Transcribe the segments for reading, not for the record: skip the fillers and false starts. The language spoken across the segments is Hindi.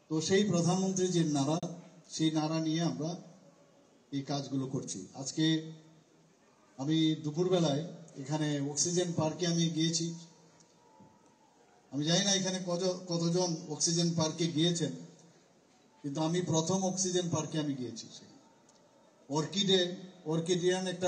তো সেই প্রধানমন্ত্রী যে নারা, সেই নারা নিয়ে আমরা এই কাজগুলো করছি। আজকে আমি দুপুরবেলায় এখানে অক্সিজেন পার্কে আমি গিয়েছি। আমি জানি না এখানে কতজন অক্সিজেন পার্কে গিয়েছেন, কিন্তু আমি প্রথম অক্সিজেন পার্কে আমি গিয়েছি। অর্কিডিয়ান একটা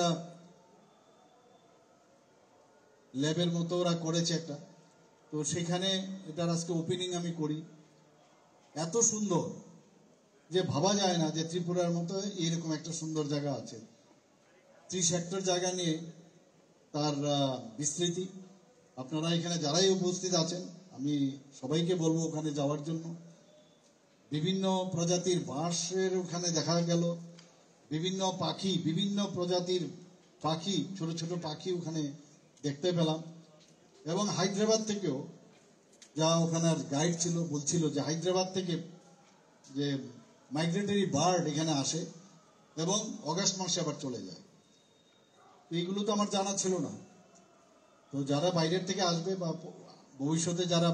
ল্যাবের মতো ওরা করেছে একটা, তো সেখানে এটার আজকে ওপেনিং আমি করি। এত সুন্দর যে ভাবা যায় না যে ত্রিপুরার মতো এরকম একটা সুন্দর জায়গা আছে। 30 হেক্টর জায়গা নিয়ে তার বিস্তৃতি। আপনারা এখানে যারাই উপস্থিত আছেন আমি সবাইকে বলবো ওখানে যাওয়ার জন্য। বিভিন্ন প্রজাতির বাঁশের ওখানে দেখা গেল, বিভিন্ন পাখি, বিভিন্ন প্রজাতির পাখি, ছোট ছোট পাখি ওখানে দেখতে পেলাম। এবং হায়দ্রাবাদ থেকেও যা ওখানে গাইড ছিল বলছিল যে হায়দ্রাবাদ থেকে যে মাইগ্রেটরি বার্ড এখানে আসে এবং অগাস্ট মাসে আবার চলে যায়। এইগুলো তো আমার জানা ছিল না। তো যারা বাইরের থেকে আসবে বা ভবিষ্যতে যারা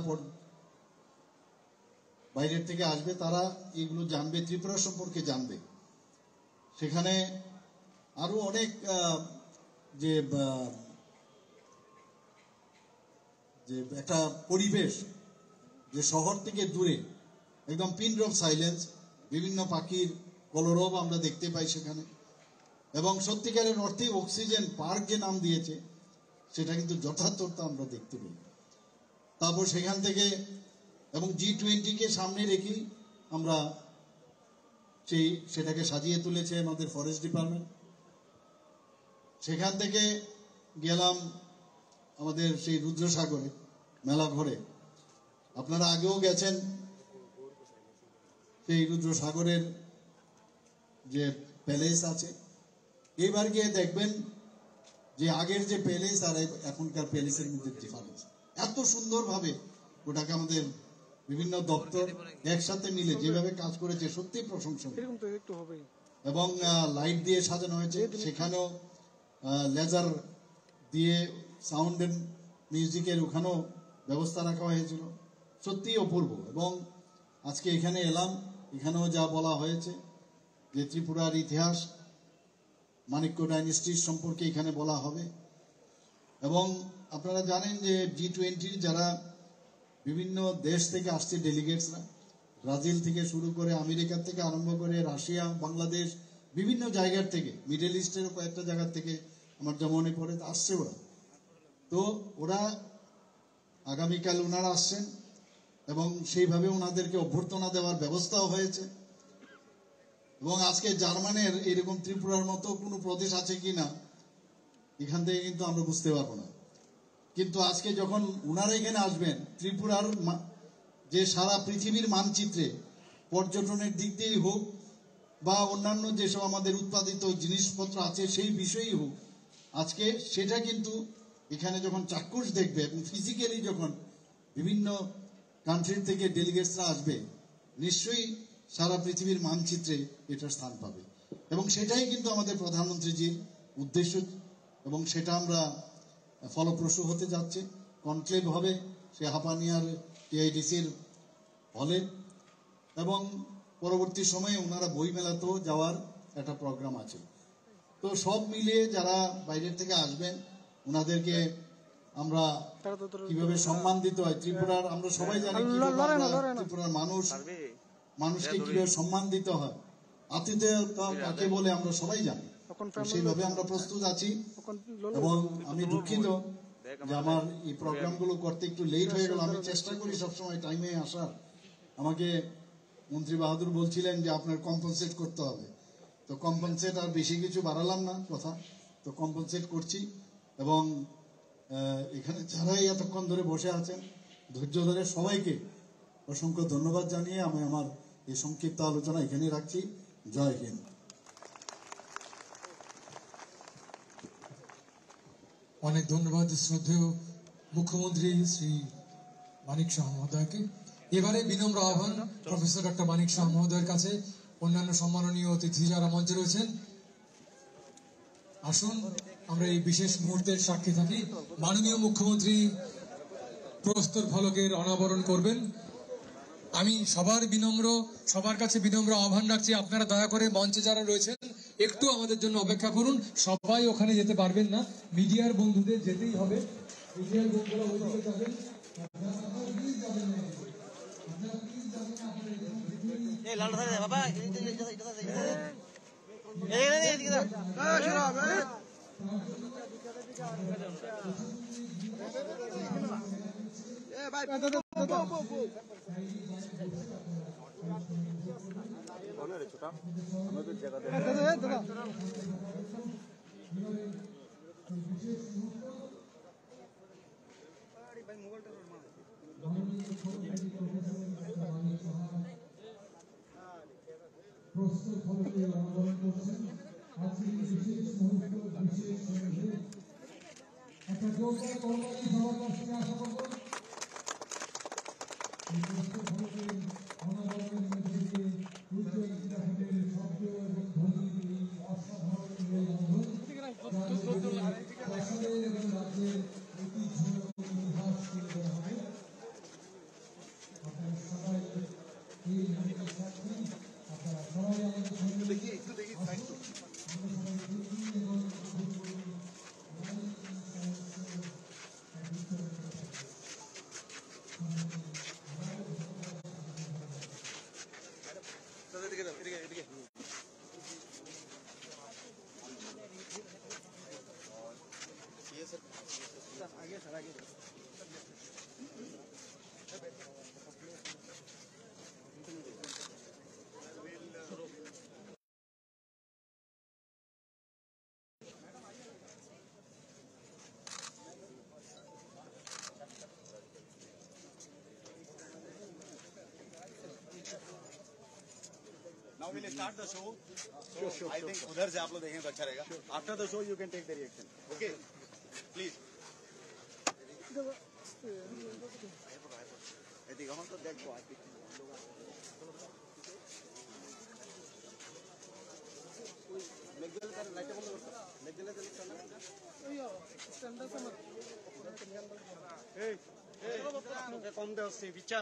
বাইরের থেকে আসবে তারা এগুলো জানবে, ত্রিপুরা সম্পর্কে জানবে। সেখানে আরো অনেক যে একটা পরিবেশ, যে শহর থেকে দূরে একদম পিন ড্রপ সাইলেন্স, বিভিন্ন পাখির কলরব আমরা দেখতে পাই সেখানে। এবং সত্যিকারের অর্থে অক্সিজেন পার্ক যে নাম দিয়েছে সেটা কিন্তু যথার্থতা আমরা দেখতে পাই। তারপর সেখান থেকে এবং G20-কে সামনে রেখেই আমরা সেটাকে সাজিয়ে তুলেছে আমাদের ফরেস্ট ডিপার্টমেন্ট। সেখান থেকে গেলাম আমাদের সেই রুদ্রসাগরে মেলা ঘরে। আপনারা আগেও গেছেন, সেই রুদ্রসাগরের যে প্যালেস আছে, এবার গিয়ে দেখবেন যে আগের যে প্যালেস আর এখনকার প্যালেসের মধ্যে ডিফারেন্স। এত সুন্দরভাবে ওটাকে আমাদের বিভিন্ন দপ্তর একসাথে মিলে যেভাবে কাজ করেছে সত্যি প্রশংসনীয়। এবং লাইট দিয়ে সাজানো হয়েছে, সেখানেও লেজার দিয়ে সাউন্ড এন্ড মিউজিকের ওখানেও ব্যবস্থা রাখা হয়েছিল। সত্যি অপূর্ব। এবং আজকে এখানে এলাম, এখানেও যা বলা হয়েছে যে ত্রিপুরার ইতিহাস, মানিক্য ডাইনেস্টির সম্পর্কে এখানে বলা হবে। এবং আপনারা জানেন যে G20 যারা বিভিন্ন দেশ থেকে আসছে ডেলিগেটসরা, ব্রাজিল থেকে শুরু করে আমেরিকা থেকে আরম্ভ করে রাশিয়া, বাংলাদেশ, বিভিন্ন জায়গার থেকে, মিডল ইস্টের কয়েকটা জায়গার থেকে আমার যা মনে পড়ে আসছে ওরা। তো ওরা আগামীকাল ওনারা আসছেন এবং সেইভাবে ওনাদেরকে অভ্যর্থনা দেওয়ার ব্যবস্থাও হয়েছে। এবং আজকে জার্মানের এরকম ত্রিপুরার মতো কোনো প্রদেশ আছে কিনা এখান থেকে কিন্তু আমরা বুঝতে পারবো না। কিন্তু আজকে যখন ওনারা এখানে আসবেন, ত্রিপুরার যে সারা পৃথিবীর মানচিত্রে পর্যটনের দিক দিয়েই হোক বা অন্যান্য যেসব আমাদের উৎপাদিত জিনিসপত্র আছে সেই বিষয়েই হোক, আজকে সেটা কিন্তু এখানে যখন চাক্ষুষ দেখবে এবং ফিজিক্যালি যখন বিভিন্ন কান্ট্রি থেকে ডেলিগেটসরা আসবে, নিশ্চয়ই সারা পৃথিবীর মানচিত্রে এটার স্থান পাবে। এবং সেটাই কিন্তু আমাদের প্রধানমন্ত্রীজির উদ্দেশ্য, এবং সেটা আমরা ফলপ্রসূ হতে যাচ্ছে। কনক্লেভ হবে সে হাপানিয়ার TIDC-র হলে, এবং পরবর্তী সময়ে ওনারা বইমেলাতেও যাওয়ার একটা প্রোগ্রাম আছে। তো সব মিলিয়ে যারা বাইরের থেকে আসবেন ওনাদেরকে আমরা কিভাবে সম্মান দিতে হয়, ত্রিপুরার আমরা সবাই জানি ত্রিপুরার মানুষকে কিভাবে সম্মান দিতে হয়, আতিথেয়তা কাকে বলে আমরা সবাই জানি। সেইভাবে আমরা প্রস্তুত আছি। এবং আমি দুঃখিত যে আমার এই প্রোগ্রামগুলো করতে একটু লেট হয়ে গেল। আমি চেষ্টা করি সবসময় টাইমে আসার। আমাকে মন্ত্রী বাহাদুর বলছিলেন যে আপনার কম্পেনসেট করতে হবে, তো কম্পেনসেট আর বেশি কিছু বাড়ালাম না কথা, তো কম্পেনসেট করছি। এবং এখানে যারাই এতক্ষণ ধরে বসে আছেন ধৈর্য ধরে সবাইকে অসংখ্য ধন্যবাদ জানিয়ে আমি আমার এই সংক্ষিপ্ত আলোচনা এখানেই রাখছি। জয় হিন্দ। অনেক ধন্যবাদ শ্রদ্ধেয় মুখ্যমন্ত্রী শ্রী মানিক শাহ মহোদয়কে। এবারে বিনম্র আহ্বান প্রফেসর ডক্টর মানিক শাহ মহোদয়ের কাছে অন্যান্য সম্মাননীয় অতিথি যারা মঞ্চে রয়েছেন, আসুন আমরা এই বিশেষ মুহূর্তের সাক্ষী থাকি। মাননীয় মুখ্যমন্ত্রী প্রস্তর ফলকের অনাবরণ করবেন। আমি সবার কাছে বিনম্র আহ্বান রাখছি, আপনারা দয়া করে মঞ্চে যারা রয়েছেন একটু আমাদের জন্য অপেক্ষা করুন। সবাই ওখানে যেতে পারবেন না, মিডিয়ার বন্ধুদের যেতেই হবে। মিডিয়ার বন্ধুরা ওইদিকে যাবেন, প্রস্তুত ফলকে আন্দোলন করছেন। আজকে বিশেষ মুহূর্ত, বিশেষ একটা জোরদার কর্মী সবার কাছ থেকে আশা করব। এই প্রস্তুত ফলকে আন্দোলনের মধ্যে দিয়ে উজ্জ্বল ইতিহাসের শব্দ এবং ধ্বনির এই অসাধারণ মেলবন্ধন দেশের এবং রাজ্যের ঐতিহ্য এবং ইতিহাস তুলে ধরা হবে। আপনারা সবাই এই মঞ্চের সাক্ষী, আপনারা সবাই আমাদের সঙ্গে দেখি Now we'll start the show. So I think उधर से आप लोग देखें तो अच्छा रहेगा. After the show you can take the reaction. Okay, please. ऐसी कहाँ तो देख को आती. मेघल का लाइट बंद करो. मेघल का लाइट बंद करो. यो स्टैंडर्ड से मत. ए कम दे उससे बिचा.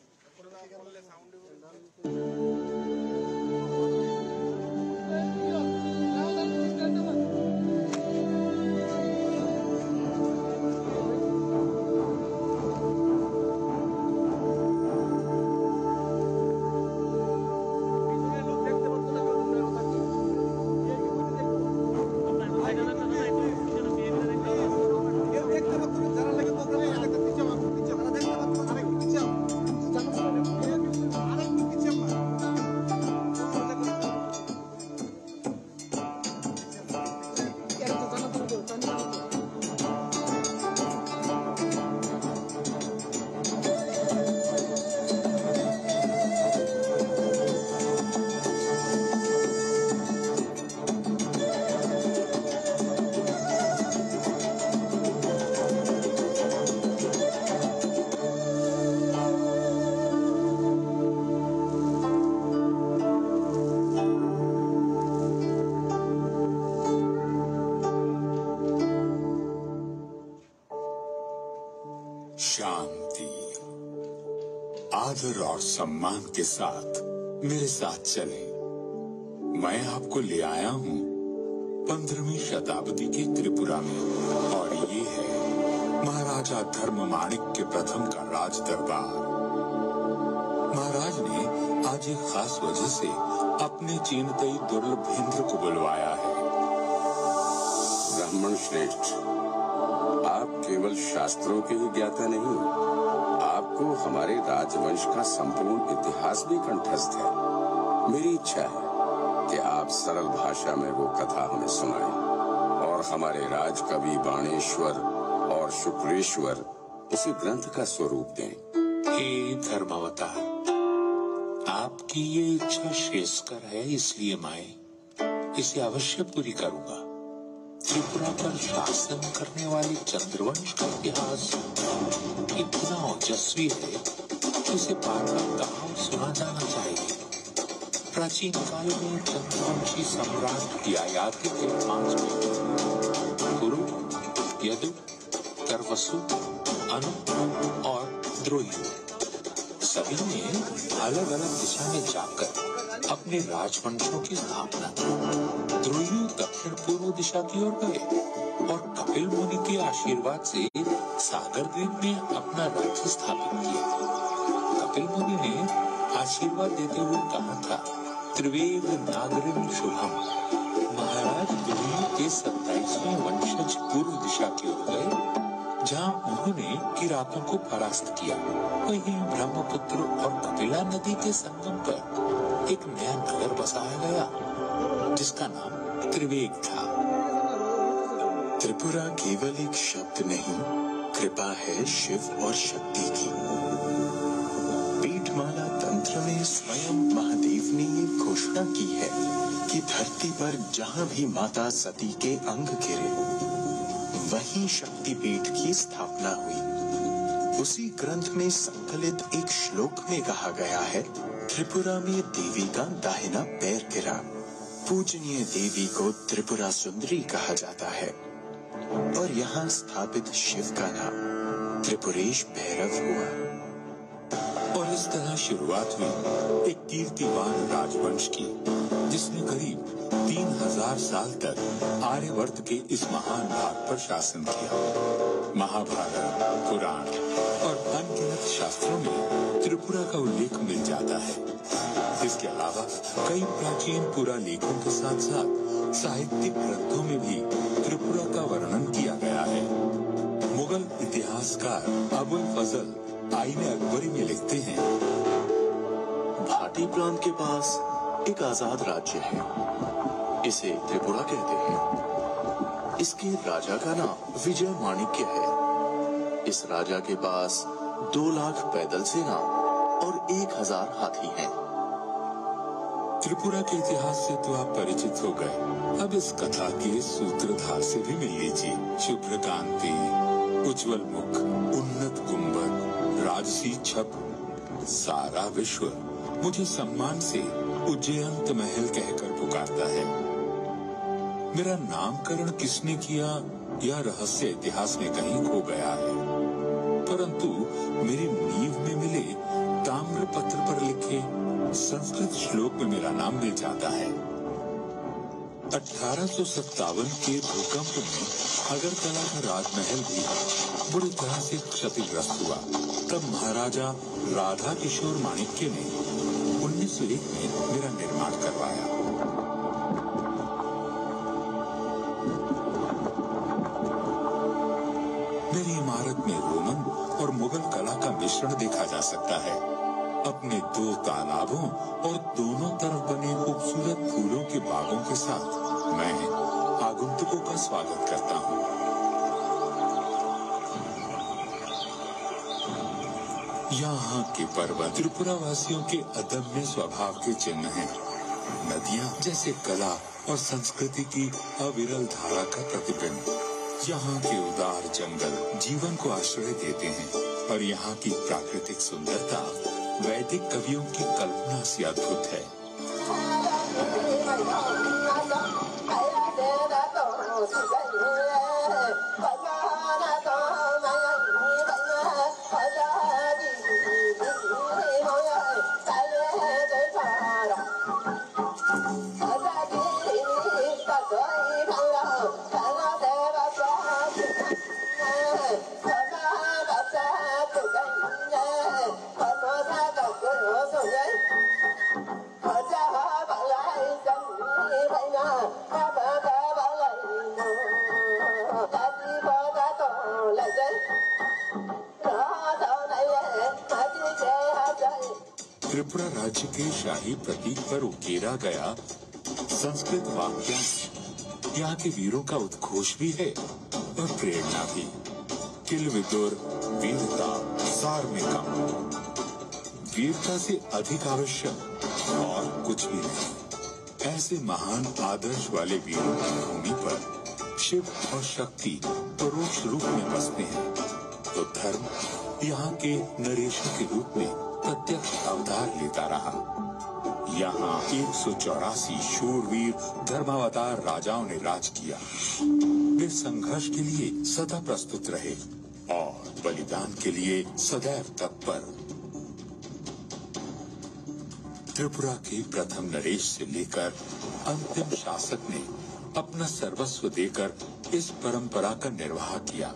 आदर और सम्मान के साथ मेरे साथ चले। मैं आपको ले आया हूँ 15वीं शताब्दी के त्रिपुरा में, और ये है महाराजा धर्ममाणिक के प्रथम का राज दरबार। महाराज ने आज एक खास वजह से अपने चीनतई दुर्लभेंद्र को बुलवाया है। ब्राह्मण श्रेष्ठ, आप केवल शास्त्रों के ही ज्ञाता नहीं, आपको हमारे राजवंश का संपूर्ण इतिहास भी कंठस्थ है। मेरी इच्छा है कि आप सरल भाषा में वो कथा हमें सुनाएं और हमारे राजकवि बाणेश्वर और शुक्रेश्वर उसी ग्रंथ का स्वरूप दें। हे धर्मावतार, आपकी ये इच्छा श्रेयस्कर है, इसलिए मैं इसे अवश्य पूरी करूंगा। त्रिपुरा पर शासन करने वाले चंद्रवंश का इतिहास इतना ओजस्वी है कि इसे बार बार कहा और सुना जाना चाहिए। प्राचीन काल में चंद्रवंशी सम्राट ययाति के 5 बेटे कुरु, यदु, करवसु, अनु और द्रोही सभी ने अलग अलग दिशा में जाकर अपने राजवंशों की स्थापना की। ध्रुव दक्षिण पूर्व दिशा की ओर गए और कपिल मुनि के आशीर्वाद से सागर द्वीप में अपना राज्य स्थापित किया। कपिल मुनि ने आशीर्वाद देते हुए कहा था, त्रिवेद नागरिम शुभम। महाराज ध्रुव के 27वें वंशज पूर्व दिशा की ओर गए, जहाँ उन्होंने किरातों को परास्त किया। वहीं ब्रह्मपुत्र और कपिला नदी के संगम पर एक नया नगर बसाया गया, जिसका नाम त्रिवेग था। त्रिपुरा केवल एक शब्द नहीं, कृपा है शिव और शक्ति की। पीठमाला तंत्र में स्वयं महादेव ने ये घोषणा की है कि धरती पर जहाँ भी माता सती के अंग गिरे, वहीं शक्तिपीठ की स्थापना हुई। उसी ग्रंथ में संकलित एक श्लोक में कहा गया है, त्रिपुरा में देवी का दाहिना पैर गिरा। पूजनीय देवी को त्रिपुरा सुंदरी कहा जाता है और यहाँ स्थापित शिव का नाम त्रिपुरेश भैरव हुआ। और इस तरह शुरुआत हुई एक कीर्तिवान राजवंश की, जिसने करीब 3000 साल तक आर्यवर्त के इस महान भाग पर शासन किया। महाभारत, पुराण और अनगिनत शास्त्रों में त्रिपुरा का उल्लेख मिल जाता है। इसके अलावा कई प्राचीन पुरालेखों के साथ साथ साहित्यिक ग्रंथों में भी त्रिपुरा का वर्णन किया गया है। मुगल इतिहासकार अबुल फजल आईने अकबरी में लिखते हैं, भाटी प्रांत के पास एक आजाद राज्य है, इसे त्रिपुरा कहते हैं। इसके राजा का नाम विजय माणिक्य है। इस राजा के पास 2 लाख पैदल सेना और 1000 हाथी हैं। त्रिपुरा के इतिहास से तो आप परिचित हो गए। अब इस कथा के सूत्रधार से भी मिल लीजिए। शुभ्र कांति, उज्जवल मुख, उन्नत गुंबद, राजसी छप, सारा विश्व मुझे सम्मान से उज्जयंत महल कहकर पुकारता है। मेरा नामकरण किसने किया, यह रहस्य इतिहास में कहीं खो गया है, परंतु मेरी नींव में मिले ताम्र पत्र पर लिखे संस्कृत श्लोक में मेरा नाम मिल जाता है। 1857 के भूकंप में अगरतला का राजमहल भी बुरी तरह से क्षतिग्रस्त हुआ। तब महाराजा राधा किशोर माणिक्य ने 1901 में मेरा निर्माण करवाया। मेरी इमारत में रोमन और मुगल कला का मिश्रण देखा जा सकता है। अपने 2 तालाबों और दोनों तरफ बने खूबसूरत फूलों के बागों के साथ मैं आगंतुकों का स्वागत करता हूँ। यहाँ के पर्वत त्रिपुरा वासियों के अदम्य स्वभाव के चिन्ह हैं। नदियाँ जैसे कला और संस्कृति की अविरल धारा का प्रतिबिंब। यहाँ के उदार जंगल जीवन को आश्रय देते हैं और यहाँ की प्राकृतिक सुंदरता वैदिक कवियों की कल्पना से अद्भुत है। त्रिपुरा राज्य के शाही प्रतीक पर उकेरा गया संस्कृत वाक्यांश यहाँ के वीरों का उद्घोष भी है और प्रेरणा भी। किल विदुर वीरता सार में कम, वीरता से अधिक आवश्यक और कुछ भी नहीं। ऐसे महान आदर्श वाले वीरों की भूमि पर शिव और शक्ति परोक्ष रूप में बसते हैं, तो धर्म यहाँ के नरेशों के रूप में प्रत्यक्ष अवतार लेता रहा। यहाँ 184 शूरवीर धर्मावतार राजाओं ने राज किया। वे संघर्ष के लिए सदा प्रस्तुत रहे और बलिदान के लिए सदैव तत्पर। त्रिपुरा के प्रथम नरेश से लेकर अंतिम शासक ने अपना सर्वस्व देकर इस परंपरा का निर्वाह किया।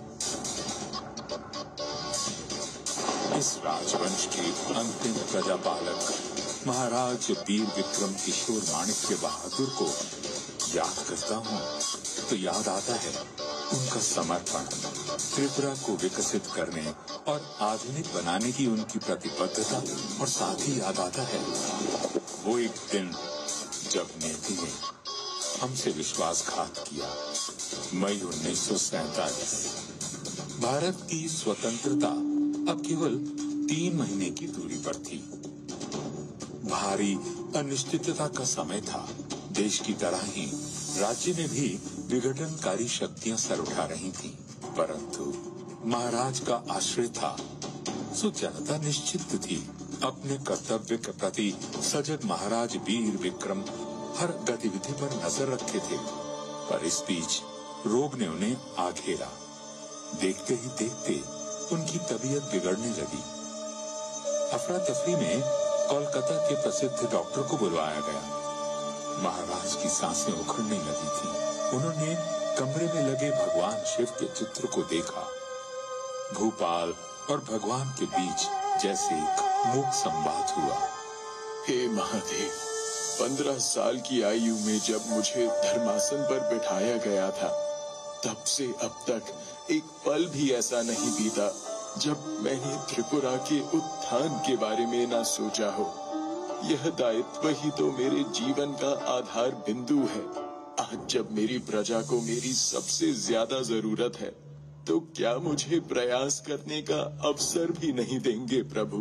इस राजवंश के अंतिम प्रजापालक महाराज वीर विक्रम किशोर माणिक्य बहादुर को याद करता हूँ तो याद आता है उनका समर्पण, त्रिपुरा को विकसित करने और आधुनिक बनाने की उनकी प्रतिबद्धता, और साथ ही याद आता है वो एक दिन जब नेती ने हमसे विश्वासघात किया। मई 1947। भारत की स्वतंत्रता अब केवल 3 महीने की दूरी पर थी। भारी अनिश्चितता का समय था। देश की तरह ही राज्य में भी विघटनकारी शक्तियां सर उठा रही थीं, परंतु महाराज का आश्रय था, सो जनता निश्चित थी। अपने कर्तव्य के प्रति सजग महाराज वीर विक्रम हर गतिविधि पर नजर रखे थे, पर इस बीच रोग ने उन्हें आ घेरा। देखते ही देखते उनकी तबीयत बिगड़ने लगी। अफरा तफरी में कोलकाता के प्रसिद्ध डॉक्टर को बुलवाया गया। महाराज की सांसें उखड़ने लगी थी। उन्होंने कमरे में लगे भगवान शिव के चित्र को देखा। भूपाल और भगवान के बीच जैसे एक मूक संवाद हुआ। हे महादेव, 15 साल की आयु में जब मुझे धर्मासन पर बिठाया गया था, तब से अब तक एक पल भी ऐसा नहीं बीता जब मैंने त्रिपुरा के उत्थान के बारे में ना सोचा हो। यह दायित्व ही तो मेरे जीवन का आधार बिंदु है। आज जब मेरी प्रजा को मेरी सबसे ज्यादा जरूरत है, तो क्या मुझे प्रयास करने का अवसर भी नहीं देंगे प्रभु?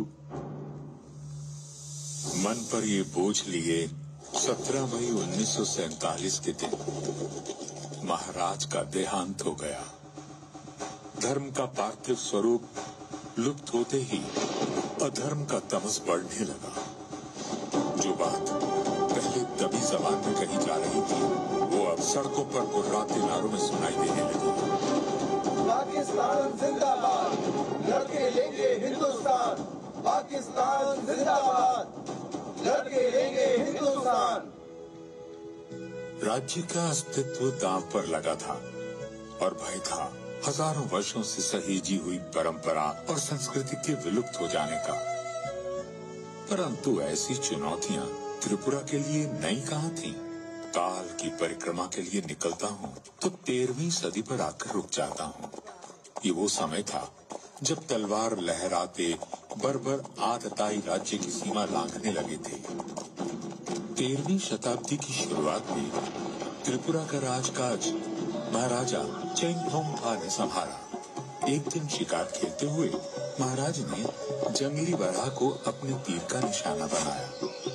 मन पर ये बोझ लिए 17 मई 1947 के दिन महाराज का देहांत हो गया। धर्म का पार्थिव स्वरूप लुप्त होते ही अधर्म का तमस बढ़ने लगा। जो बात पहले दबी जबान में कही जा रही थी, वो अब सड़कों पर गुर्राते नारों में सुनाई देने लगी। पाकिस्तान जिंदाबाद, लड़के लेंगे हिंदुस्तान। पाकिस्तान जिंदाबाद, लड़के लेंगे हिंदुस्तान। राज्य का अस्तित्व दांव पर लगा था और भय था हजारों वर्षों से सहेजी हुई परंपरा और संस्कृति के विलुप्त हो जाने का। परंतु ऐसी चुनौतियां त्रिपुरा के लिए नई कहाँ थीं? काल की परिक्रमा के लिए निकलता हूँ तो 13वीं सदी पर आकर रुक जाता हूँ। ये वो समय था जब तलवार लहराते बर्बर आतताई राज्य की सीमा लांघने लगे थे। 13वीं शताब्दी की शुरुआत में त्रिपुरा का राजकाज महाराजा चेंगथोंगफा ने संभाला। एक दिन शिकार खेलते हुए महाराज ने जंगली बराह को अपने तीर का निशाना बनाया,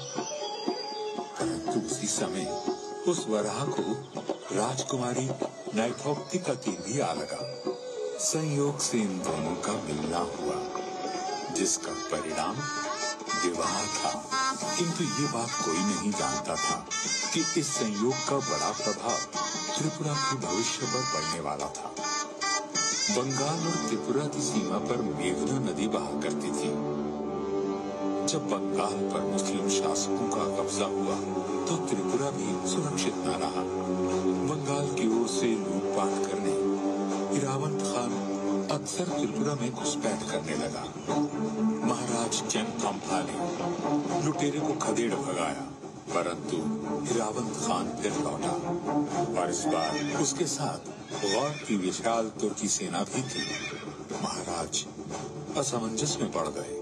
परंतु उसी समय उस वराह को राजकुमारी नाइथोक्ति का तीर भी आ लगा। संयोग से इन दोनों का मिलना हुआ, जिसका परिणाम विवाह था। किंतु ये बात कोई नहीं जानता था कि इस संयोग का बड़ा प्रभाव त्रिपुरा के भविष्य पर पड़ने वाला था। बंगाल और त्रिपुरा की सीमा पर मेघना नदी बहा करती थी। जब बंगाल पर मुस्लिम शासकों का कब्जा हुआ तो त्रिपुरा भी सुरक्षित न रहा। बंगाल की ओर से लूटपाट करने इरावंत खान अक्सर त्रिपुरा में घुसपैठ करने लगा। महाराज चेंगथोंगफा ने लुटेरे को खदेड़ भगाया, परंतु इरावंत खान फिर लौटा और इस बार उसके साथ गौर की विशाल तुर्की सेना भी थी। महाराज असमंजस में पड़ गए।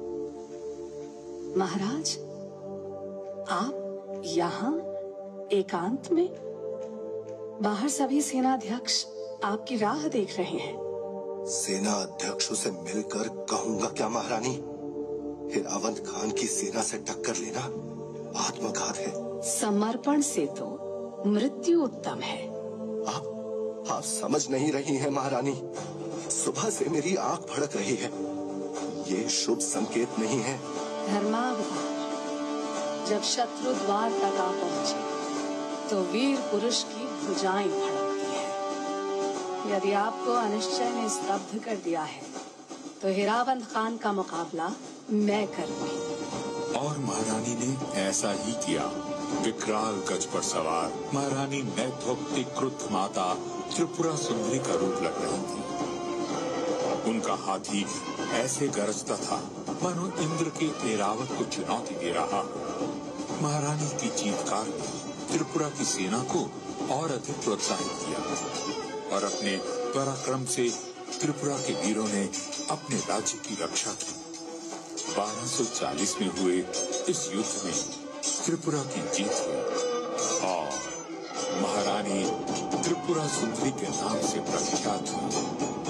महाराज, आप यहाँ एकांत में? बाहर सभी सेनाध्यक्ष आपकी राह देख रहे हैं। सेना अध्यक्षों से मिलकर कहूंगा क्या महारानी? हिरावंत खान की सेना से टक्कर लेना आत्मघात है। समर्पण से तो मृत्यु उत्तम है। आप समझ नहीं रही हैं महारानी। सुबह से मेरी आंख फड़क रही है। ये शुभ संकेत नहीं है। धर्मावतार, जब शत्रु द्वार तक आ पहुंचे तो वीर पुरुष की भुजाएं फड़कती हैं। यदि आपको अनिश्चय ने स्तब्ध कर दिया है तो हिरावंत खान का मुकाबला मैं करूंगी। और महारानी ने ऐसा ही किया। विकराल गज पर सवार महारानी नैथोक्ति क्रुद्ध माता त्रिपुरा सुंदरी का रूप लग रही थी। उनका हाथी ऐसे गरजता था मानो इंद्र के ऐरावत को चुनौती दे रहा। महारानी की चीत्कार ने त्रिपुरा की सेना को और अधिक प्रोत्साहित किया और अपने पराक्रम से त्रिपुरा के वीरों ने अपने राज्य की रक्षा की। 1240 में हुए इस युद्ध में त्रिपुरा की जीत हुई और महारानी त्रिपुरा सुंदरी के नाम से प्रख्यात हुई।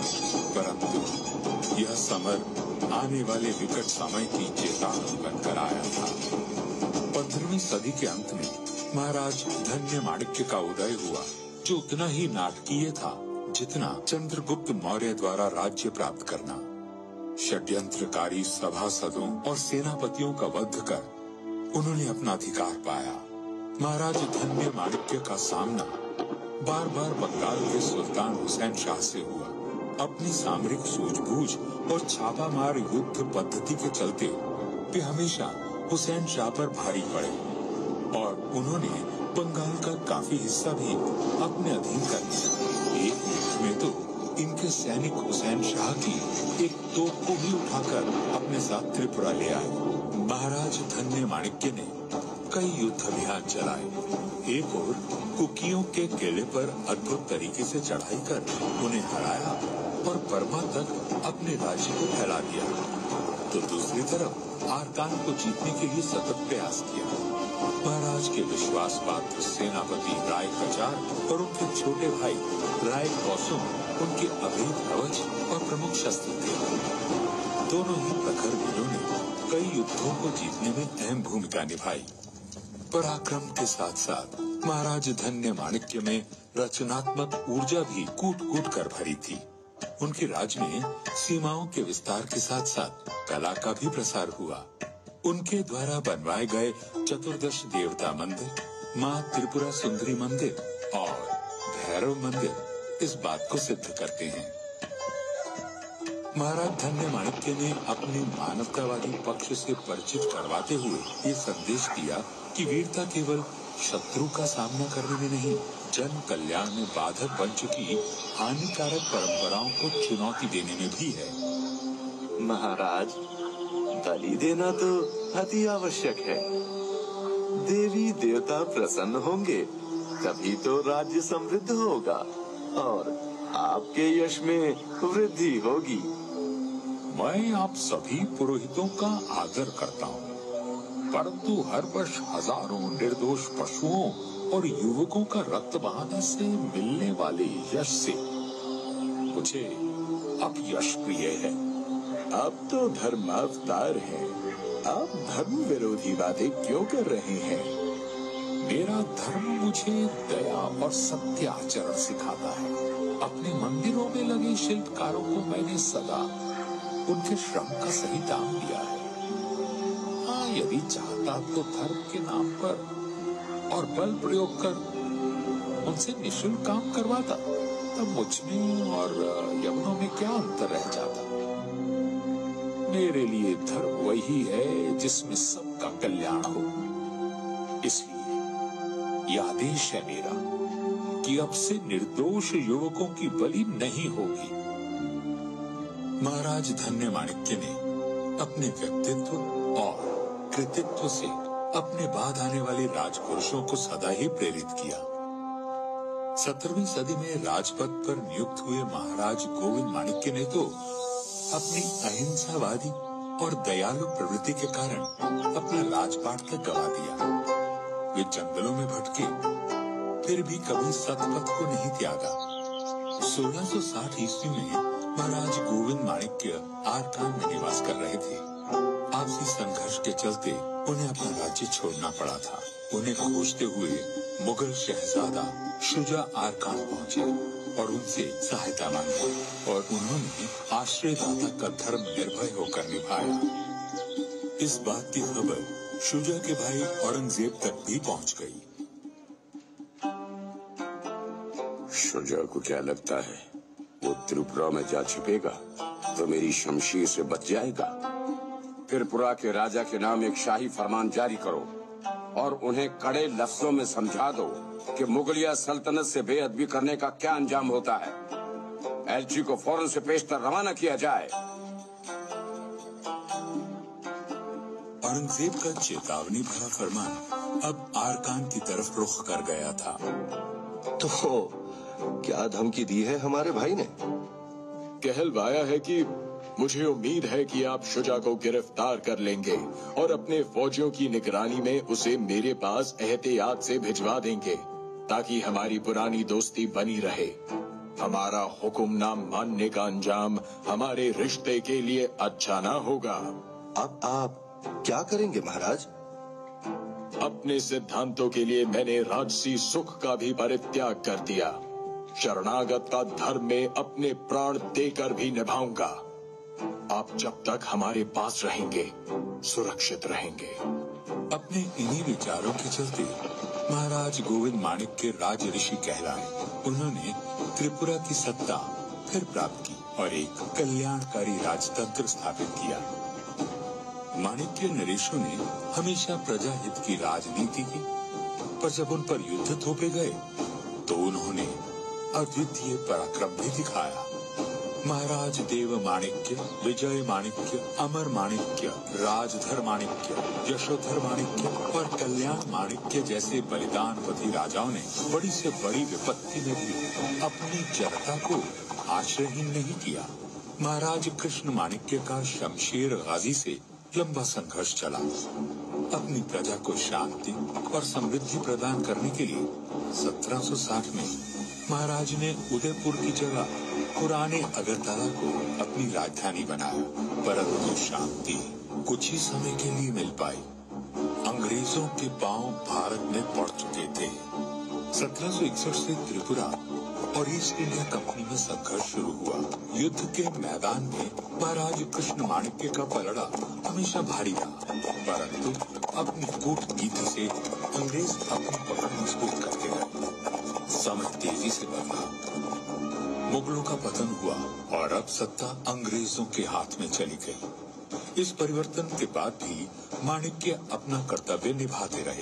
परंतु यह समर आने वाले विकट समय की चेतावनी बनकर आया था। 15वीं सदी के अंत में महाराज धन्य माणिक्य का उदय हुआ, जो उतना ही नाटकीय था जितना चंद्रगुप्त मौर्य द्वारा राज्य प्राप्त करना। षड्यंत्रकारी सभासदों और सेनापतियों का वध कर उन्होंने अपना अधिकार पाया। महाराज धन्य माणिक्य का सामना बार बार बंगाल के सुल्तान हुसैन शाह से हुआ। अपनी सामरिक सूझबूझ और छापामार युद्ध पद्धति के चलते वे हमेशा हुसैन शाह पर भारी पड़े और उन्होंने बंगाल का काफी हिस्सा भी अपने अधीन कर लिया। एक युद्ध में तो इनके सैनिक हुसैन शाह की एक तोप को भी उठाकर अपने साथ त्रिपुरा ले आए। महाराज धन्य माणिक्य ने कई युद्ध अभियान चलाए। एक और कुकियों के किले पर अद्भुत तरीके से चढ़ाई कर उन्हें हराया और बर्मा तक अपने राज्य को फैला दिया, तो दूसरी तरफ आरकान को जीतने के लिए सतत प्रयास किया। महाराज के विश्वास पात्र सेनापति राय कचार और उनके छोटे भाई राय कौसुम उनके अभेद कवच और प्रमुख शस्त्र थे। दोनों ही प्रखर वीरों ने कई युद्धों को जीतने में अहम भूमिका निभाई। पराक्रम के साथ साथ महाराज धन्य माणिक्य में रचनात्मक ऊर्जा भी कूट कूट कर भरी थी। उनके राज्य में सीमाओं के विस्तार के साथ साथ कला का भी प्रसार हुआ। उनके द्वारा बनवाए गए 14 देवता मंदिर, माँ त्रिपुरा सुंदरी मंदिर और भैरव मंदिर इस बात को सिद्ध करते हैं। महाराज धन्य माणिक्य ने अपने मानवतावादी पक्ष से परिचित करवाते हुए ये संदेश दिया कि वीरता केवल शत्रु का सामना करने में नहीं, जन कल्याण में बाधक बन चुकी हानिकारक परंपराओं को चुनौती देने में भी है। महाराज, बलि देना तो अति आवश्यक है। देवी देवता प्रसन्न होंगे तभी तो राज्य समृद्ध होगा और आपके यश में वृद्धि होगी। मैं आप सभी पुरोहितों का आदर करता हूँ, परंतु हर वर्ष हजारों निर्दोष पशुओं और युवकों का रक्त बहाने से मिलने वाले यश से मुझे अब यश प्रिय है। अब तो धर्मावतार है, आप धर्म विरोधी बातें क्यों कर रहे हैं? मेरा धर्म मुझे दया और सत्य आचरण सिखाता है। अपने मंदिरों में लगे शिल्पकारों को मैंने सदा उनके श्रम का सही दाम दिया है। हाँ, यदि चाहता तो धर्म के नाम पर और बल प्रयोग कर उनसे निःशुल्क काम करवाता, तब मुझ में और यवनों में क्या अंतर रह जाता। मेरे लिए धर्म वही है जिसमें सबका कल्याण हो। इसलिए यह आदेश है मेरा कि अब से निर्दोष युवकों की बलि नहीं होगी। महाराज धन्य माणिक्य ने अपने व्यक्तित्व और कृतित्व से अपने बाद आने वाले राजपुरुषों को सदा ही प्रेरित किया। 17वीं सदी में राजपद पर नियुक्त हुए महाराज गोविंद माणिक्य ने तो अपनी अहिंसावादी और दयालु प्रवृत्ति के कारण अपना राजपाट तक गवा दिया। वे जंगलों में भटके, फिर भी कभी सतपथ को नहीं त्यागा। 1660 ईस्वी में महाराज गोविंद माणिक्य आरकान में निवास कर रहे थे। आपसी संघर्ष के चलते उन्हें अपना राज्य छोड़ना पड़ा था। उन्हें खोजते हुए मुगल शहजादा शुजा आरकान पहुँचे और उनसे सहायता मांगी और उन्होंने आश्रयदाता का धर्म निर्भय होकर निभाया। इस बात की खबर शुजा के भाई औरंगजेब तक भी पहुंच गई। शुजा को क्या लगता है वो त्रिपुरा में जा छिपेगा तो मेरी शमशीर से बच जाएगा? त्रिपुरा के राजा के नाम एक शाही फरमान जारी करो और उन्हें कड़े लफ्जों में समझा दो कि मुगलिया सल्तनत से बेअदबी करने का क्या अंजाम होता है। एलची को फौरन से पेशतर रवाना किया जाए। औरंगजेब का चेतावनी भरा फरमान अब आरकान की तरफ रुख कर गया था। तो क्या धमकी दी है हमारे भाई ने? कहलवाया है कि मुझे उम्मीद है कि आप शुजा को गिरफ्तार कर लेंगे और अपने फौजियों की निगरानी में उसे मेरे पास एहतियात से भिजवा देंगे ताकि हमारी पुरानी दोस्ती बनी रहे। हमारा हुक्म ना मानने का अंजाम हमारे रिश्ते के लिए अच्छा ना होगा। अब आप क्या करेंगे महाराज? अपने सिद्धांतों के लिए मैंने राजसी सुख का भी परित्याग कर दिया। शरणागत का धर्म में अपने प्राण देकर भी निभाऊंगा। आप जब तक हमारे पास रहेंगे सुरक्षित रहेंगे। अपने इन्हीं विचारों के चलते महाराज गोविंद माणिक के राज ऋषि कहलाए। उन्होंने त्रिपुरा की सत्ता फिर प्राप्त की और एक कल्याणकारी राजतंत्र स्थापित किया। माणिक्य नरेशों ने हमेशा प्रजा हित की राजनीति की, पर जब उन पर युद्ध थोपे गए तो उन्होंने अद्वितीय पराक्रम भी दिखाया। महाराज देव माणिक्य, विजय माणिक्य, अमर माणिक्य, राजधर माणिक्य, यशोधर माणिक्य और कल्याण माणिक्य जैसे बलिदानपति राजाओं ने बड़ी से बड़ी विपत्ति में भी अपनी जनता को आश्रयहीन नहीं किया। महाराज कृष्ण माणिक्य का शमशेर गाजी से लंबा संघर्ष चला। अपनी प्रजा को शांति और समृद्धि प्रदान करने के लिए 1760 में महाराज ने उदयपुर की जगह पुराने अगरतला को अपनी राजधानी बनाया, परंतु शांति कुछ ही समय के लिए मिल पाई। अंग्रेजों के पांव भारत में पड़ चुके थे। 1761 से त्रिपुरा और ईस्ट इंडिया कंपनी में संघर्ष शुरू हुआ। युद्ध के मैदान में महाराज कृष्ण माणिक्य का पलड़ा हमेशा भारी रहा, परंतु अपनी कूटनीति से अंग्रेज अपनी पकड़ मजबूत करते गए। समय तेजी से बदला, मुगलों का पतन हुआ और अब सत्ता अंग्रेजों के हाथ में चली गई। इस परिवर्तन के बाद भी माणिक्य अपना कर्तव्य निभाते रहे।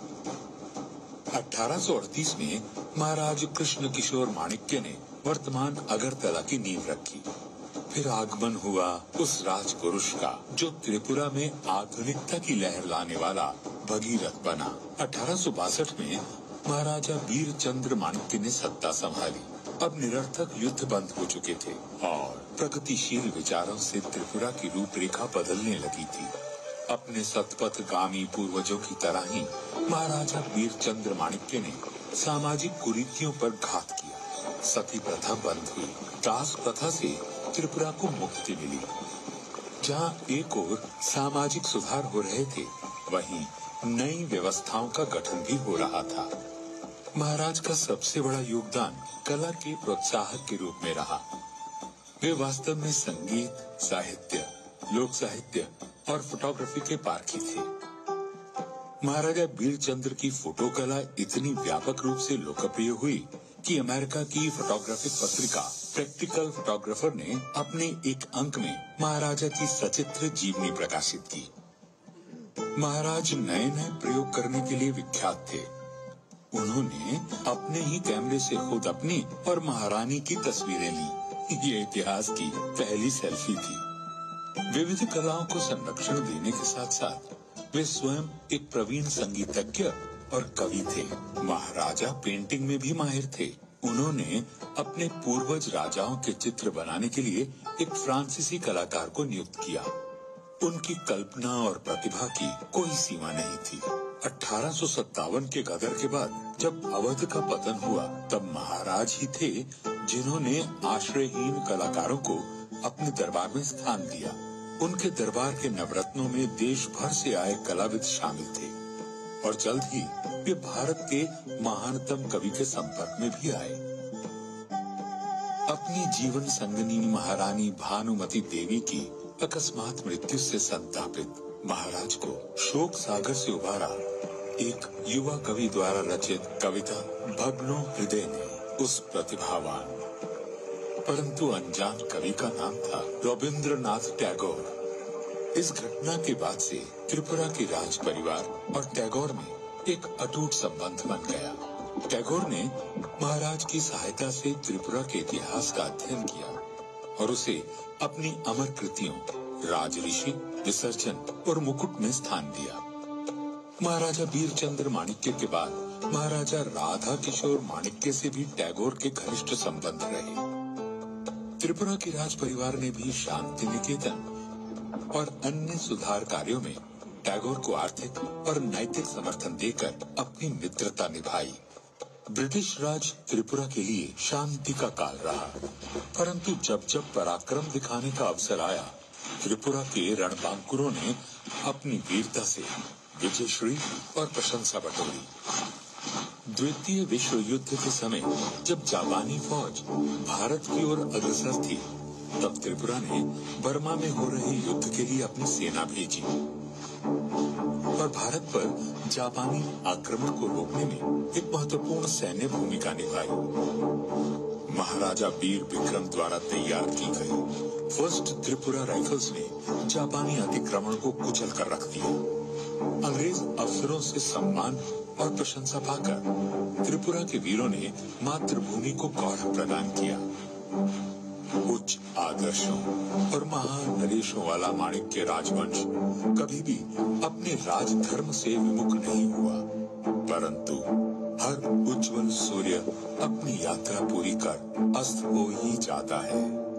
1838 में महाराज कृष्ण किशोर माणिक्य ने वर्तमान अगरतला की नींव रखी। फिर आगमन हुआ उस राजपुरुष का जो त्रिपुरा में आधुनिकता की लहर लाने वाला भगीरथ बना। 1862 में महाराजा वीरचंद्र माणिक्य ने सत्ता संभाली। अब निरर्थक युद्ध बंद हो चुके थे और प्रगतिशील विचारों से त्रिपुरा की रूपरेखा बदलने लगी थी। अपने सतपथगामी पूर्वजों की तरह ही महाराजा वीरचंद्र माणिक्य ने सामाजिक कुरीतियों पर घात किया। सती प्रथा बंद हुई। दास प्रथा से त्रिपुरा को मुक्ति मिली। जहां एक ओर सामाजिक सुधार हो रहे थे, वहीं नई व्यवस्थाओं का गठन भी हो रहा था। महाराज का सबसे बड़ा योगदान कला के प्रोत्साहक के रूप में रहा। वे वास्तव में संगीत, साहित्य, लोक साहित्य और फोटोग्राफी के पारखी थे। महाराजा वीरचंद्र की फोटो कला इतनी व्यापक रूप से लोकप्रिय हुई कि अमेरिका की फोटोग्राफिक पत्रिका प्रैक्टिकल फोटोग्राफर ने अपने एक अंक में महाराजा की सचित्र जीवनी प्रकाशित की। महाराज नए नए प्रयोग करने के लिए विख्यात थे। उन्होंने अपने ही कैमरे से खुद अपनी और महारानी की तस्वीरें ली। ये इतिहास की पहली सेल्फी थी। विविध कलाओं को संरक्षण देने के साथ साथ वे स्वयं एक प्रवीण संगीतज्ञ और कवि थे। महाराजा पेंटिंग में भी माहिर थे। उन्होंने अपने पूर्वज राजाओं के चित्र बनाने के लिए एक फ्रांसीसी कलाकार को नियुक्त किया। उनकी कल्पना और प्रतिभा की कोई सीमा नहीं थी। 1857 के गदर के बाद जब अवध का पतन हुआ, तब महाराज ही थे जिन्होंने आश्रयहीन कलाकारों को अपने दरबार में स्थान दिया। उनके दरबार के नवरत्नों में देश भर से आए कलाविद शामिल थे और जल्द ही वे भारत के महानतम कवि के संपर्क में भी आए। अपनी जीवन संगनी महारानी भानुमती देवी की अकस्मात मृत्यु से संतापित महाराज को शोक सागर से उबारा एक युवा कवि द्वारा रचित कविता भग्नो हृदय ने उस प्रतिभावान परंतु अनजान कवि का नाम था रविंद्रनाथ टैगोर। इस घटना के बाद से त्रिपुरा के राज परिवार और टैगोर में एक अटूट संबंध बन गया। टैगोर ने महाराज की सहायता से त्रिपुरा के इतिहास का अध्ययन किया और उसे अपनी अमर कृतियों राजऋषि, विसर्जन और मुकुट में स्थान दिया। महाराजा वीरचंद्र माणिक्य के बाद महाराजा राधा किशोर माणिक्य से भी टैगोर के घनिष्ठ संबंध रहे। त्रिपुरा के राज परिवार ने भी शांति निकेतन और अन्य सुधार कार्यों में टैगोर को आर्थिक और नैतिक समर्थन देकर अपनी मित्रता निभाई। ब्रिटिश राज त्रिपुरा के लिए शांति का काल रहा, परंतु जब जब पराक्रम दिखाने का अवसर आया, त्रिपुरा के रणबांकुरों ने अपनी वीरता से विजयश्री और प्रशंसा बटोरी। द्वितीय विश्व युद्ध के समय जब जापानी फौज भारत की ओर अग्रसर थी, तब त्रिपुरा ने बर्मा में हो रहे युद्ध के लिए अपनी सेना भेजी और भारत पर जापानी आक्रमण को रोकने में एक महत्वपूर्ण सैन्य भूमिका निभाई। महाराजा वीर विक्रम द्वारा तैयार की गई फर्स्ट त्रिपुरा राइफल्स ने जापानी अतिक्रमण को कुचल कर रख दिया। अंग्रेज अफसरों से सम्मान और प्रशंसा पाकर त्रिपुरा के वीरों ने मातृभूमि को गौरव प्रदान किया। उच्च आदर्शों और महान नरेशों वाला माणिक्य राजवंश कभी भी अपने राजधर्म से विमुख नहीं हुआ, परंतु हर उज्जवल सूर्य अपनी यात्रा पूरी कर अस्त हो ही जाता है।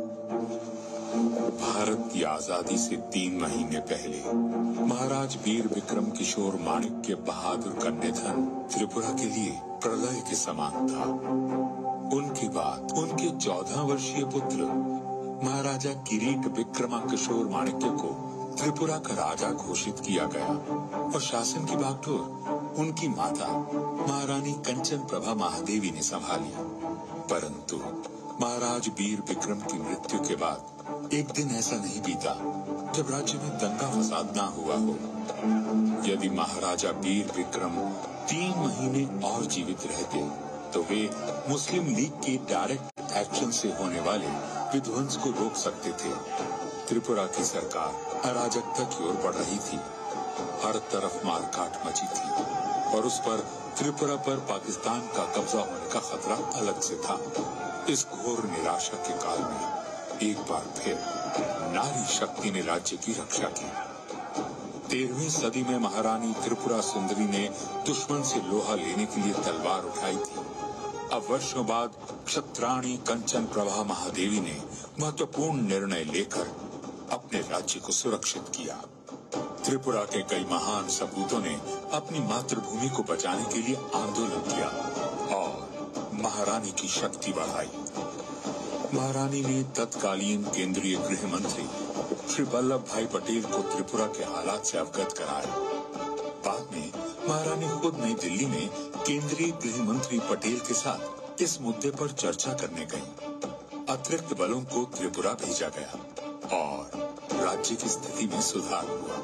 भारत की आजादी से 3 महीने पहले महाराज वीर विक्रम किशोर माणिक्य बहादुर का निधन त्रिपुरा के लिए प्रलय के समान था। उनके बाद उनके 14 वर्षीय पुत्र महाराजा किरीट विक्रमा किशोर माणिक्य को त्रिपुरा का राजा घोषित किया गया और शासन की बागडोर उनकी माता महारानी कंचन प्रभा महादेवी ने संभाली। परंतु महाराज वीर विक्रम की मृत्यु के बाद एक दिन ऐसा नहीं बीता जब राज्य में दंगा फसाद ना हुआ हो। यदि महाराजा वीर विक्रम 3 महीने और जीवित रहते तो वे मुस्लिम लीग के डायरेक्ट एक्शन से होने वाले विध्वंस को रोक सकते थे। त्रिपुरा की सरकार अराजकता की ओर बढ़ रही थी। हर तरफ मारकाट मची थी और उस पर त्रिपुरा पर पाकिस्तान का कब्जा होने का खतरा अलग से था। इस घोर निराशा के काल में एक बार फिर नारी शक्ति ने राज्य की रक्षा की। 13वीं सदी में महारानी त्रिपुरा सुंदरी ने दुश्मन से लोहा लेने के लिए तलवार उठाई थी। अब वर्षों बाद क्षत्राणी कंचन प्रभा महादेवी ने महत्वपूर्ण निर्णय लेकर अपने राज्य को सुरक्षित किया। त्रिपुरा के कई महान सपूतों ने अपनी मातृभूमि को बचाने के लिए आंदोलन किया और महारानी की शक्ति बढ़ाई। महारानी ने तत्कालीन केंद्रीय गृह मंत्री श्री वल्लभ भाई पटेल को त्रिपुरा के हालात से अवगत कराया। बाद में महारानी खुद नई दिल्ली में केंद्रीय गृह मंत्री पटेल के साथ इस मुद्दे पर चर्चा करने गयी। अतिरिक्त बलों को त्रिपुरा भेजा गया और राज्य की स्थिति में सुधार हुआ।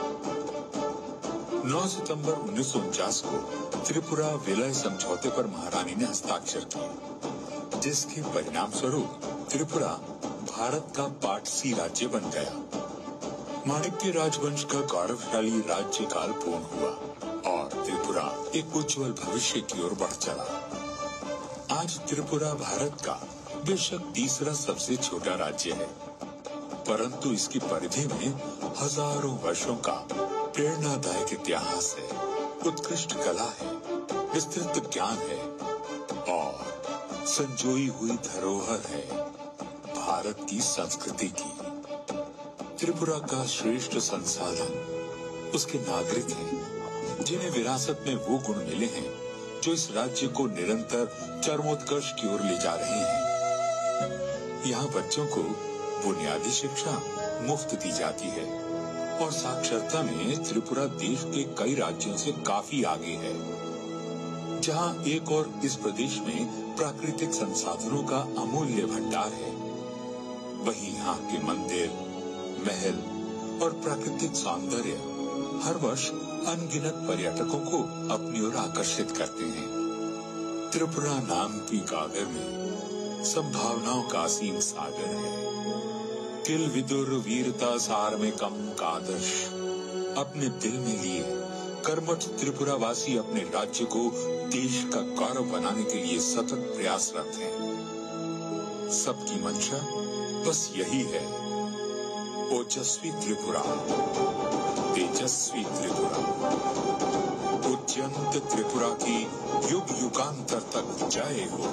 9 सितंबर 1949 को त्रिपुरा विलय समझौते पर महारानी ने हस्ताक्षर किए, जिसके परिणाम स्वरूप त्रिपुरा भारत का पार्ट सी राज्य बन गया। माणिक्य राजवंश का गौरवशाली राज्य काल पूर्ण हुआ और त्रिपुरा एक उज्जवल भविष्य की ओर बढ़ चला। आज त्रिपुरा भारत का बेशक तीसरा सबसे छोटा राज्य है, परंतु इसकी परिधि में हजारों वर्षों का प्रेरणादायक इतिहास है, उत्कृष्ट कला है, विस्तृत ज्ञान है और संजोई हुई धरोहर है भारत की संस्कृति की। त्रिपुरा का श्रेष्ठ संसाधन उसके नागरिक हैं, जिन्हें विरासत में वो गुण मिले हैं जो इस राज्य को निरंतर चरमोत्कर्ष की ओर ले जा रहे हैं। यहाँ बच्चों को बुनियादी शिक्षा मुफ्त दी जाती है और साक्षरता में त्रिपुरा देश के कई राज्यों से काफी आगे है। जहाँ एक और इस प्रदेश में प्राकृतिक संसाधनों का अमूल्य भंडार है, वहीं यहाँ के मंदिर, महल और प्राकृतिक सौंदर्य हर वर्ष अनगिनत पर्यटकों को अपनी ओर आकर्षित करते हैं। त्रिपुरा नाम की काव्य में संभावनाओं का असीम सागर है। किल विदुर वीरता सार में कम कादर्श अपने दिल में लिए कर्मठ त्रिपुरावासी अपने राज्य को देश का गौरव बनाने के लिए सतत प्रयासरत हैं। सबकी मंशा बस यही है, ओजस्वी त्रिपुरा, तेजस्वी त्रिपुरा, उज्जयंत त्रिपुरा की युग युगांतर तक जय हो।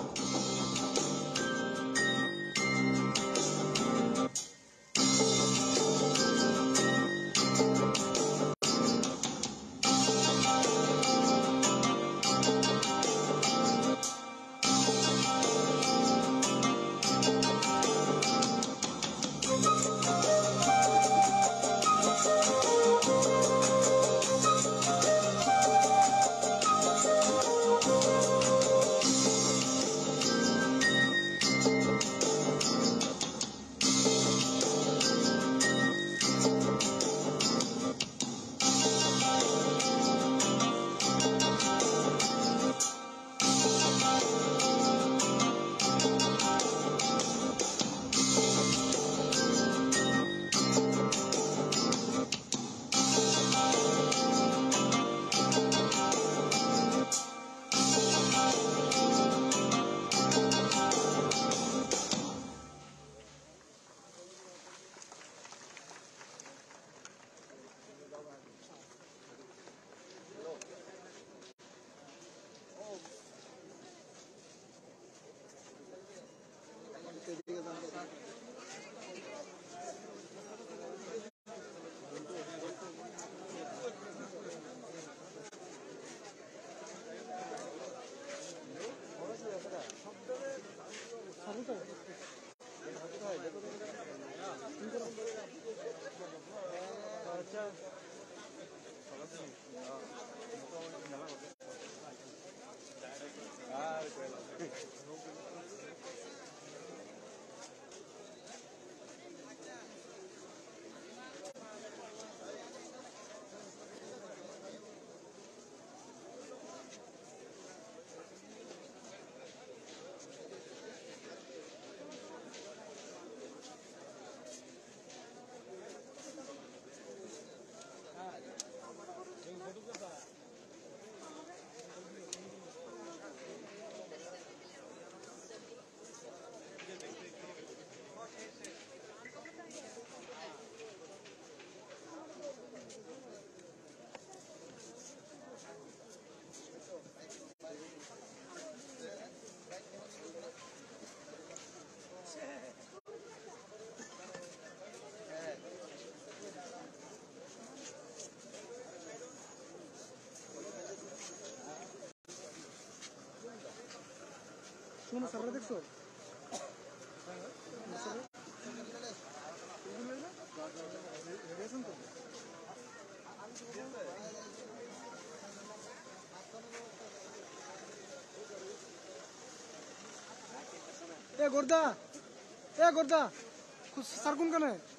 गोरदा कुछ सरकुन का नहीं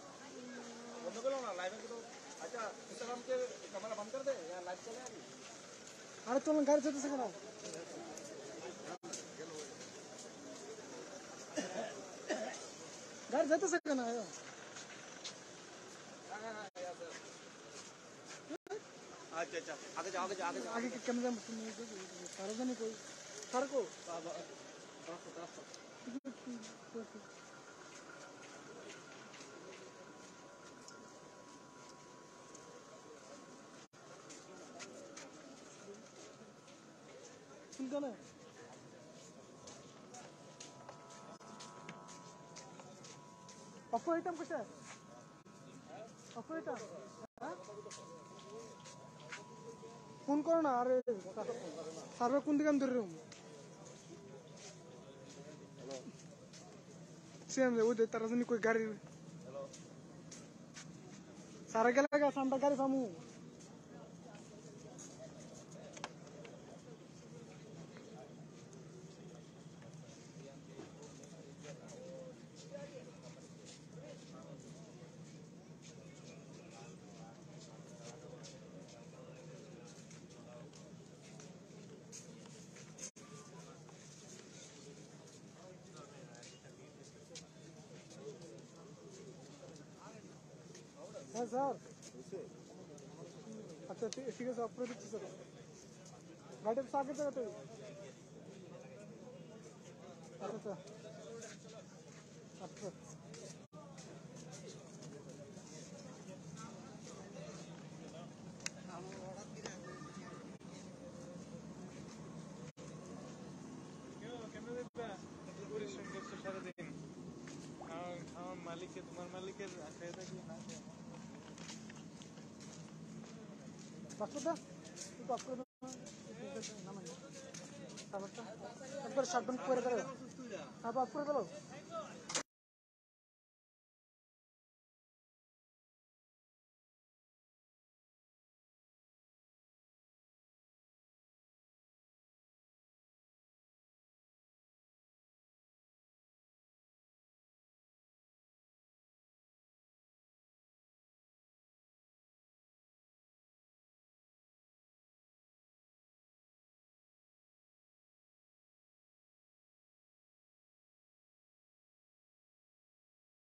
बंद करो ना लाइव में। तो अच्छा इंस्टाग्राम के कैमरा बंद कर दे या लाइव चले अभी। अरे तो घर से तो सकना घर जाते सकना है। अच्छा आगे जाओ आगे कैमरा सार्वजनिक कोई सर को सुनता ना अफो आइटम कशा आहे अफो आइटम फोन करो ना। अरे सर्वे कोणती काम धर सेम रे उद्या तर अजून कोई गाड़ी सारा गेला का सांता गाड़ी सामू सर अच्छा আচ্ছা ঠিক আছে অফ করে দিচ্ছি স্যার গাড়িটা তো আগে জায়গাতে আচ্ছা আচ্ছা পরিশ্রম করছো সারাদিন আমার মালিকের তোমার মালিকের খেয়ে থাকি না পাসপোর্টটা একটু অফ করে একবার শাটডাউন করে দেবে অফ করে গেল